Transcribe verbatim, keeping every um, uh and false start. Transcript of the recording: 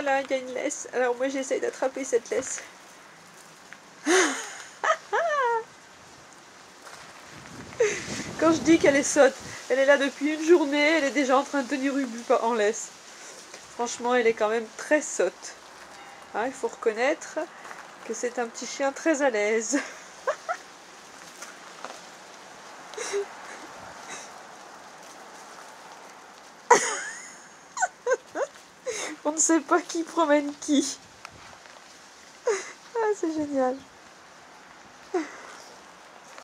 voilà, il y a une laisse. Alors moi j'essaye d'attraper cette laisse. Quand je dis qu'elle est sotte, elle est là depuis une journée, elle est déjà en train de tenir Ubu en laisse. Franchement, elle est quand même très sotte. Hein, il faut reconnaître que c'est un petit chien très à l'aise. On ne sait pas qui promène qui. Ah, c'est génial.